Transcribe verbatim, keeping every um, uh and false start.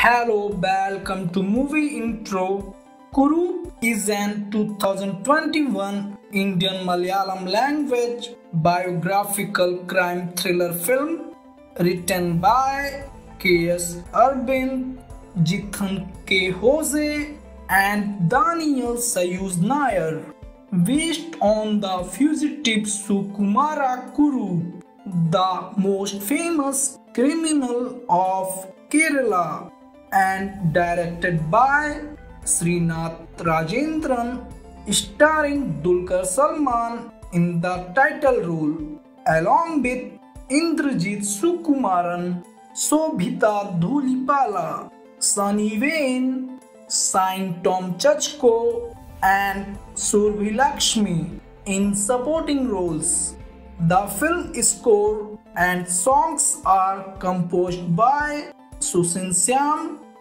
Hello, welcome to movie intro. Kuru is an two thousand twenty-one Indian Malayalam language biographical crime thriller film written by K S Arvind, Jithan K. Jose and Daniel Sayuz Nair, based on the fugitive Sukumara Kuru, the most famous criminal of Kerala, and directed by Srinath Rajendran, starring Dulquer Salman in the title role, along with Indrajit Sukumaran, Sobhita Dhulipala, Sunny Wayne, Saint Tom Chachko, and Surabhi Lakshmi in supporting roles. The film score and songs are composed by Susin Syam